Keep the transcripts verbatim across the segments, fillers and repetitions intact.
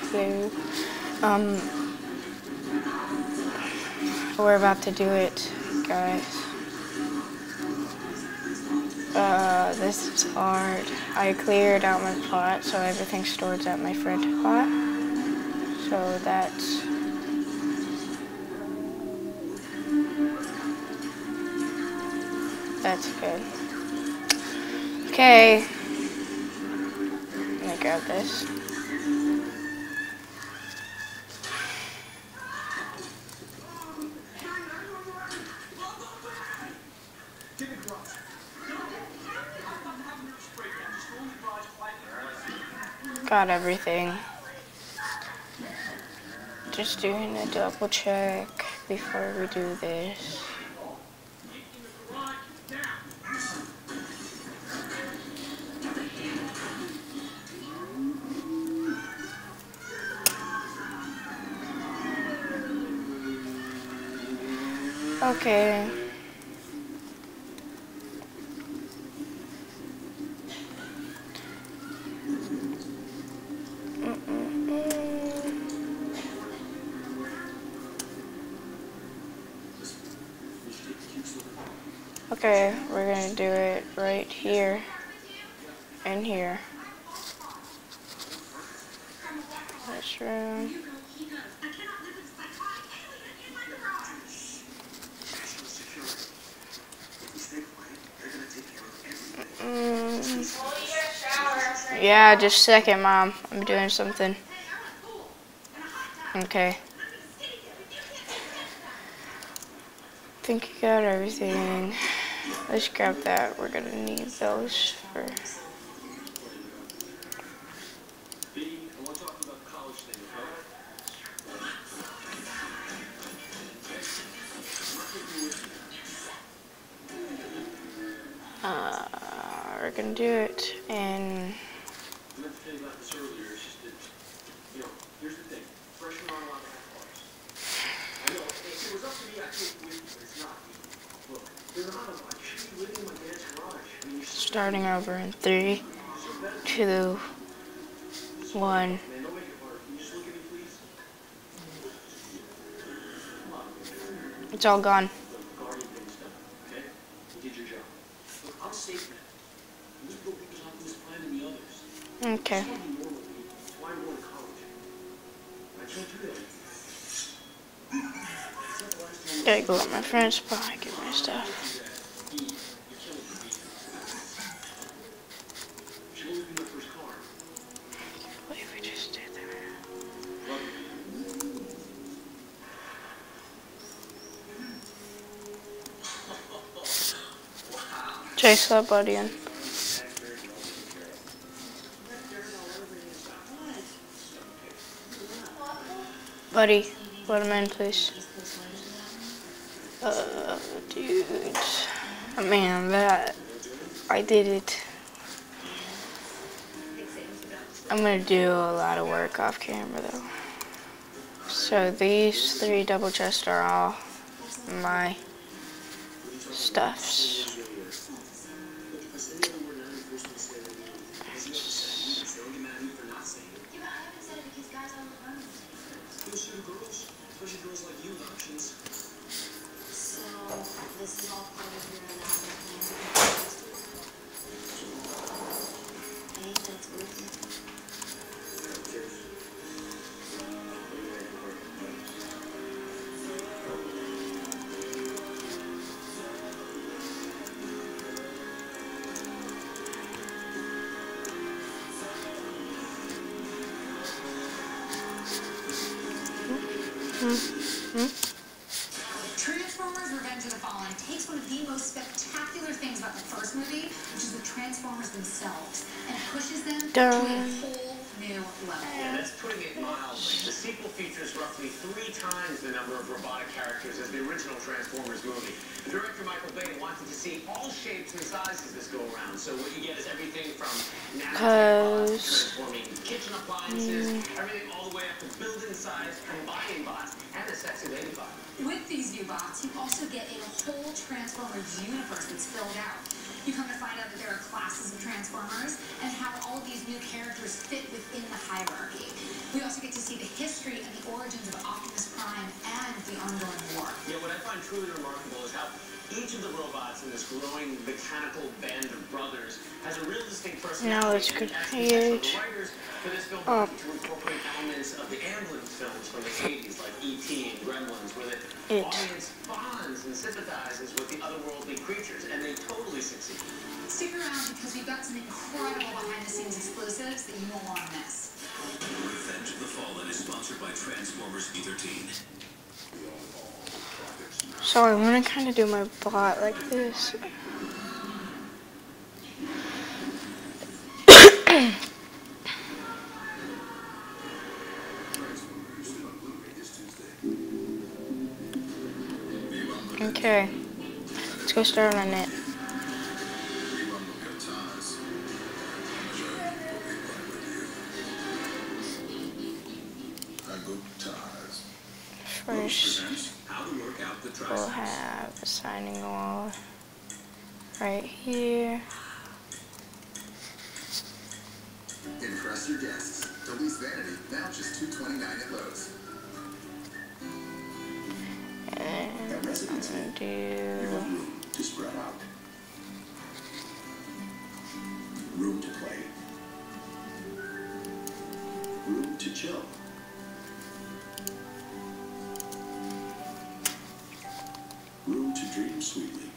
do. Um, we're about to do it, guys. Uh, this is hard. I cleared out my plot, so everything stored at my friend plot. So that's that's good. Okay. Let me grab this. Got everything. Just doing a double check before we do this. Okay. Okay, we're gonna do it right here and here. This room. Mm. Yeah, just a second, Mom. I'm doing something. Okay. I think you got everything. Let's grab that. We're gonna need those for. Uh, we're gonna do it in. Starting over in three, two, one. It's all gone. Okay. Gotta go at my friend's spot, get my stuff. What if we just did that? Chase that buddy in. Buddy, let him in, please. Uh, dude. Man, that. I did it. I'm gonna do a lot of work off camera, though. So, these three double chests are all my stuffs. Hmm? Transformers Revenge of the Fallen takes one of the most spectacular things about the first movie, which is the Transformers themselves, and pushes them Dun. to a whole new level. Yeah, that's putting it mildly. The sequel features roughly three times the number of robotic characters as the original Transformers movie. Director Michael Bay wanted to see all shapes and sizes this go around, so what you get is everything from Cause transforming kitchen appliances, mm. everything all the way up to building-sized combining bots and a sexy lady bot. With these new bots, you also get a whole Transformers universe that's filled out. You come to find out that there are classes of Transformers and how all of these new characters fit within the hierarchy. We also get to see the history and the origins of Optimus Prime and the ongoing war. Yeah, what I find truly remarkable is how each of the robots in this growing mechanical band of brothers has a real distinct personality. Now let's and as create the writers for this film up wanted to incorporate elements of the Amblin films from the eighties, like E T and Gremlins, where the It. audience bonds and sympathizes with the otherworldly creatures, and they totally succeed. Stick around because we've got some incredible behind-the-scenes exclusives that you won't want to miss. Revenge of the Fallen is sponsored by Transformers B thirteen. So I want to kind of do my bot like this. Okay, let's go start on it. First, we'll have a signing wall right here. Impress your guests. Delise Vanity, now just two twenty-nine at Lowe's. And I'm gonna do Room to spread out. Room to play. Room to chill. Room to dream sweetly.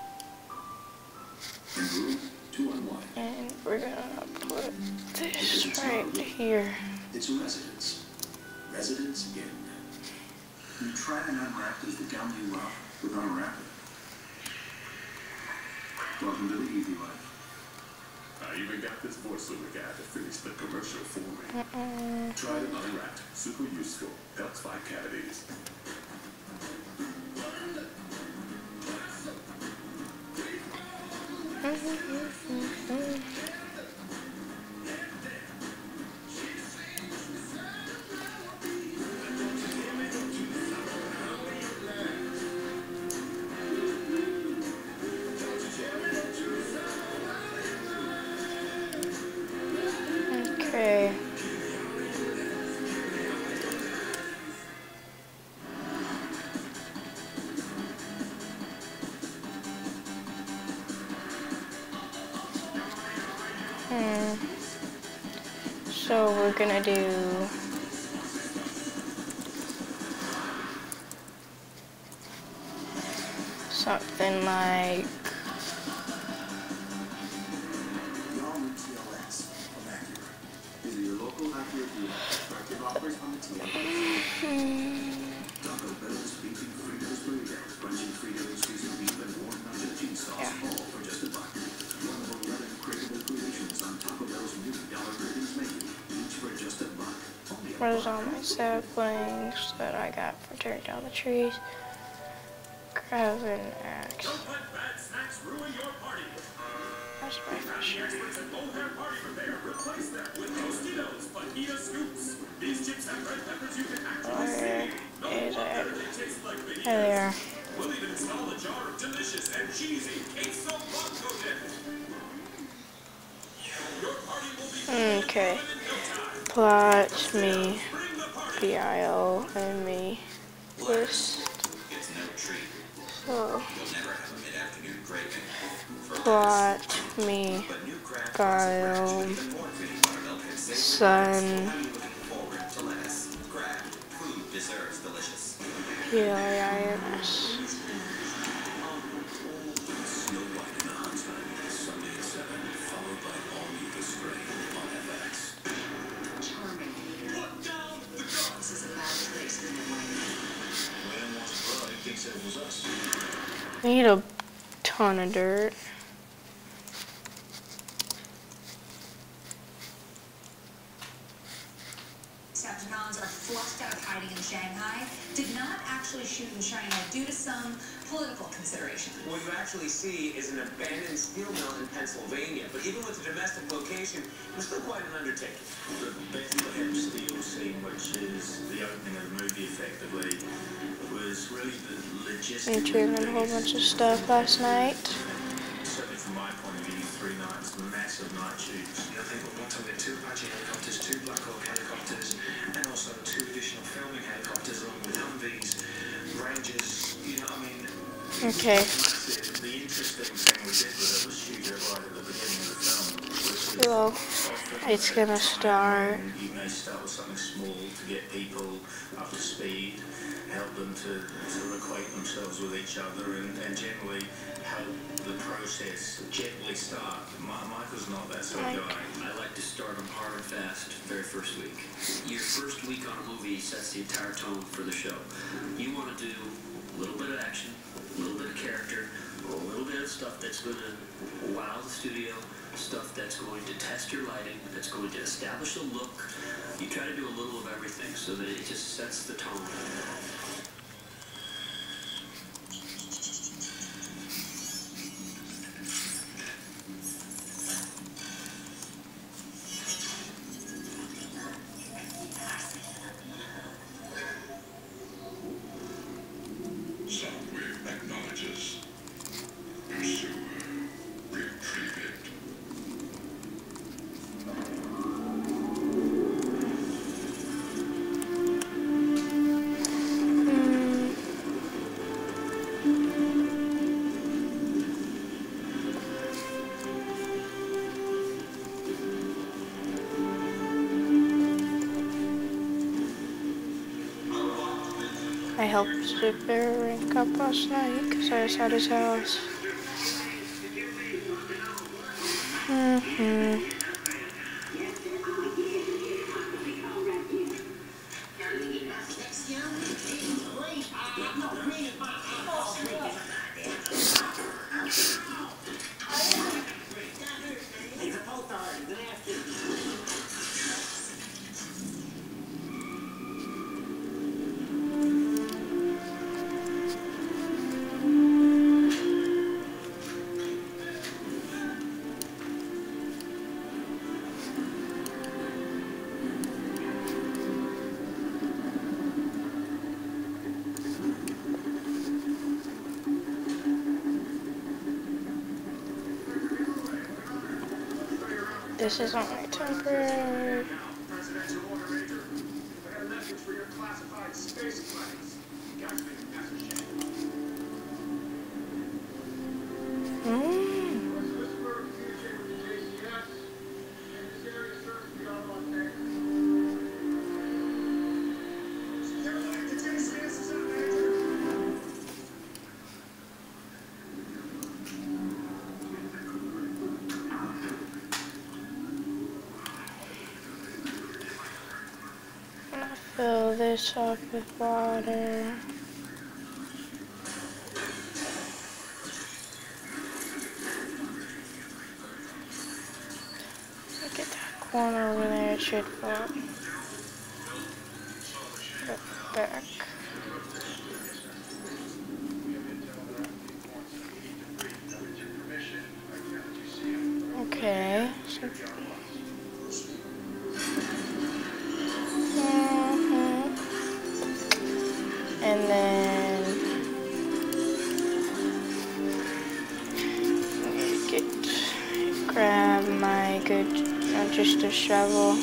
And room to unwind. and we're gonna put this right here. It's a residence. Residence Inn. You try and unwrap is the gum you love with Unwrap It. Welcome to the easy life. I even got this voiceover guy to finish the commercial for me. Mm-mm. Try it unwrapped. Super useful. Helps fight cavities. Okay. Hmm. So we're gonna do something like Norman T L S from Acura. These are your local Acura dealers. Attractive offers on the T L S. Taco Bell's beefy Fritos burritos, crunchy Fritos, crispy beef, and warm nacho cheese sauce, Yeah. all for just a buck. One of eleven craveable creations on Taco Bell's new dollar ratings menu, each for just a buck. Only a where's buck. all my saplings that I got for tearing down the trees. Grab an axe. Don't let bad snacks ruin your party. That's my fish. Experts at O'Hare Party Repair replace them with Tostitos Fajita Scoops. These chips have red peppers you can actually Where see. No is wonder it? they taste like fajitas. There they are. We'll even install a jar of delicious and cheesy queso blanco dip. Your party will be Okay. in no time. Plot me, Bring the party. B I O, and me list. It's no treat. So, You'll never have a mid-afternoon craving for plot me, But new craft Guile, even more creamy buttermilk and savory Sun, looking forward to lettuce. Grab. Food deserves delicious. P I I N S. Snow White and the Huntsman, Sunday at seven, followed by All New The Stray on F X. Charming. Put down the gun. This is a bad place in your life. Man wants a bride, thinks it was us. I need a ton of dirt. Decepticons are flushed out of hiding in Shanghai, did not actually shoot in China due to some political consideration. What you actually see is an abandoned steel mill in Pennsylvania, but even with a domestic location, it was still quite an undertaking. The Bethlehem Steel scene, which is the opening of the movie effectively, was really the logistics. I trimmed a whole bunch of stuff last night. Certainly from my point of view, three nights, massive night shoots. You know, they were one time we had two Apache helicopters, two Black Hawk helicopters, Okay. The interesting thing we did with it was shoot it right at the beginning of the film. Which is Well, often it's gonna start. You may start with something small to get people up to speed, help them to, to acquaint themselves with each other, and, and generally help the process gently start. My, Michael's not that sort of guy. I like to start them hard and fast very first week. Your first week on a movie sets the entire tone for the show. You want to do a little bit of action, a little bit of character, a little bit of stuff that's going to wow the studio, stuff that's going to test your lighting, that's going to establish a look. You try to do a little of everything so that it just sets the tone. Soundwave acknowledges. Pursuer retrieved. I helped Super rank up last night because I was at his house. Mm-hmm. This is only temporary. Presidential order, Major. I got a message for your classified space planes. You guys make a message. Mm. Whisper, communicate with the J C S. And this area serves beyond Los Angeles. Carolina, the J C S is up, Major. Fill this up with water. Look at that corner over there, it should fall. Back. Okay. So and then get grab my good, not just a shovel.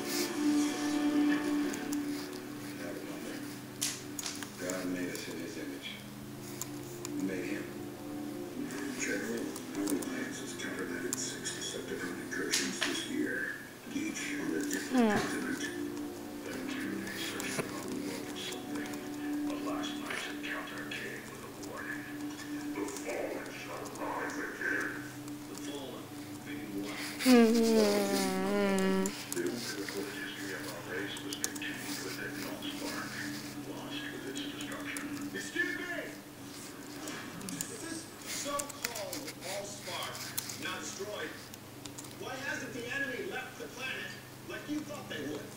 God made us in his image. Made him. General, our alliance has countermeasured six deceptive incursions this year, each on a different Hmm. continent. Hmm. The uncritical history of our race was contained within Allspark, lost with its destruction. Excuse me! This so-called Allspark now destroyed. Why hasn't the enemy left the planet like you thought they would?